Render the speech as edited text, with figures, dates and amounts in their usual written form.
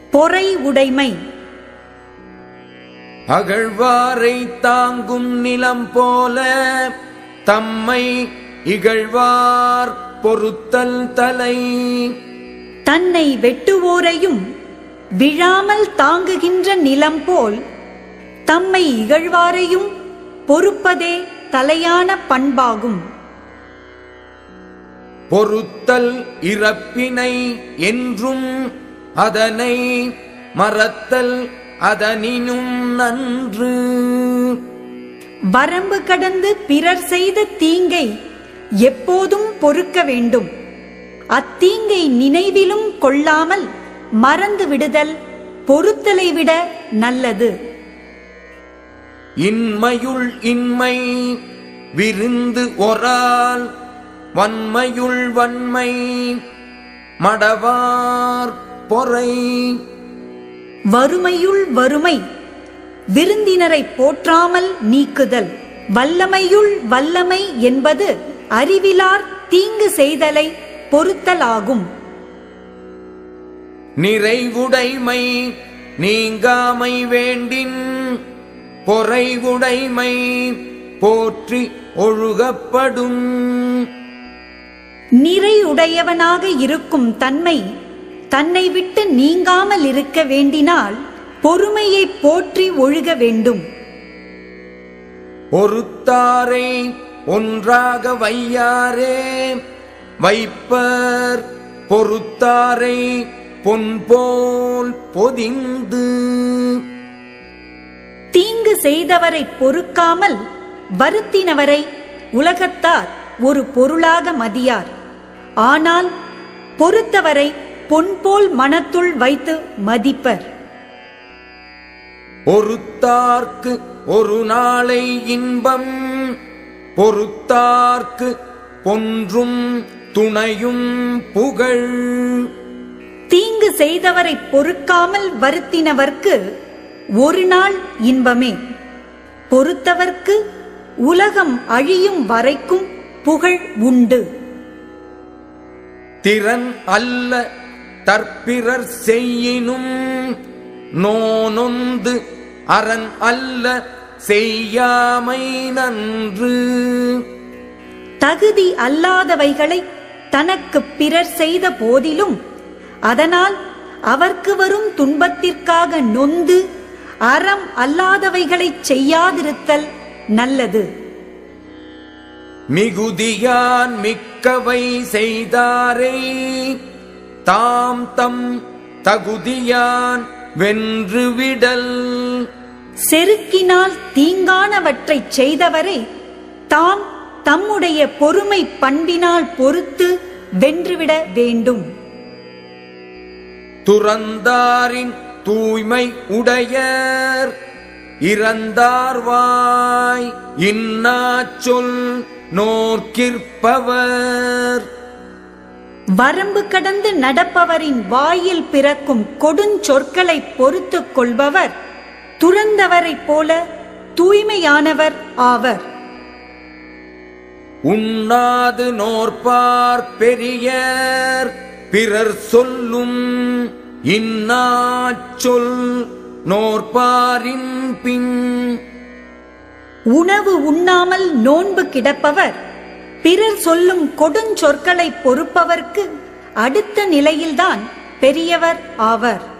பொறை உடைமை. அகழ்வாரை தாங்கும் நிலம் போல தம்மை இகழ்வார் பொறுத்தல் தலை. தன்னை வெட்டுவோரையும் விழாமல் தாங்குகின்ற நிலம் போல் தம்மை இகழ்வாரையும் பொறுப்பதே தலையான பண்பாகும். பொறுத்தல் இறப்பினை என்றும் அதனை மறத்தல் அதனினும் நன்று. வரம்பு கடந்து பிறர் செய்த தீங்கை எப்போதும் பொறுக்க வேண்டும். அத்தீங்கை நினைவிலும் கொள்ளாமல் மறந்து விடுதல் பொறுத்தலை விட நல்லது. இன்மையுள் இன்மை விருந்து ஒரால் வன்மையுள் வன்மை மடவார் பொறை. வறுமையுள் வறுமை விருந்தினரை போற்றாமல் நீக்குதல். வல்லமையுள் வல்லமை என்பது அறிவிலார் தீங்கு செய்தலை பொறுத்தலாகும். நிறைவுடைமை நீங்காமை வேண்டின் பொறைவுடைமை போற்றி ஒழுகப்படும். நிறையுடையவனாக இருக்கும் தன்மை தன்னை விட்டு நீங்காமல் இருக்க வேண்டினால் பொறுமையை போற்றி ஒழுக வேண்டும். ஒருத்தாரை ஒன்றாக வையாரே வைப்பர் பொறுத்தாரை பொன்போல் பொதிந்து. தீங்கு செய்தவரை பொறுக்காமல் வருத்தினவரை உலகத்தார் ஒரு பொருளாக மதியார். ஆனால் பொறுத்தவரை பொன்போல் மனத்துள் வைத்து மதிப்பர். ஒருத்தார்க்கு ஒரு நாளை இன்பம் பொறுத்தார்க்கு பொன்றும் துணையும் புகழ். தீங்கு செய்தவரை பொறுக்காமல் வருத்தினவர்க்கு ஒரு நாள் இன்பமே. பொறுத்தவர்க்கு உலகம் அழியும் வரைக்கும் புகழ் உண்டு. திறன் அல்ல தற்பிறர் செய்யினும் நோனொந்து அரண் அல்ல செய்யாமை நன்று. தகுதி அல்லாதவைகளை தனக்கு பிறர் செய்த போதிலும் அதனால் அவர்க்கு வரும் துன்பத்திற்காக நொந்து அறம் அல்லாதவைகளை செய்யாதிருத்தல் நல்லது. மிகுதியான் மிக்கவை செய்தாரை தாம் தம் தகுதியான் வென்றுவிடல். செருக்கினால் தீங்கானவற்றை செய்தவரை தாம் தம்முடைய பொறுமை பண்பினால் பொறுத்து வென்றுவிட வேண்டும். துறந்தாரின் தூய்மை உடையர் இறந்தார்வாய் இன்னாச்சொல் நோக்கிற்பவர். வரம்பு கடந்து நடப்பவரின் வாயில் பிறக்கும் கொடுஞ்சொற்களை பொறுத்துக் கொள்பவர் துறந்தவரைப் போல தூய்மையானவர் ஆவர். உண்ணாது நோற்பார் பெரியர் பிறர் சொல்லும் இன்னாச்சொல் நோற்பாரின் பின். உணவு உண்ணாமல் நோன்பு கிடப்பவர் பிறர் சொல்லும் கொடுஞ்சொற்களை பொறுப்பவர்க்கு அடுத்த நிலையில்தான் பெரியவர் ஆவர்.